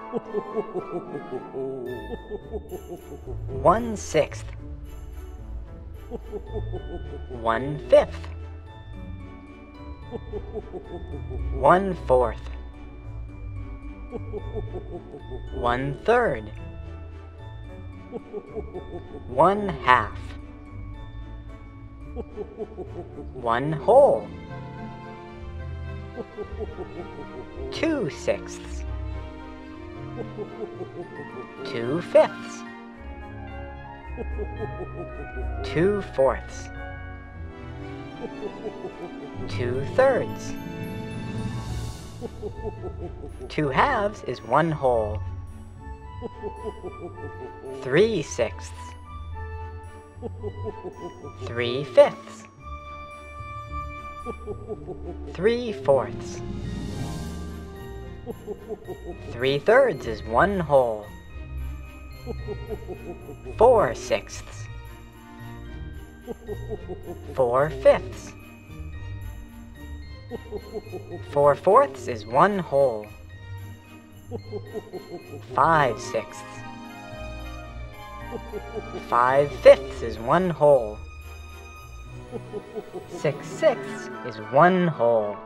1/6. 1/5. 1/4. 1/3. 1/2. 1 whole. 2/6. 2/5. 2/4. 2/3. 2/2 is 1 whole. 3/6. 3/5. 3/4. 3/3 is 1 whole. 4/6. 4/5. 4/4 is 1 whole. 5/6. 5/5 is 1 whole. 6/6 is 1 whole.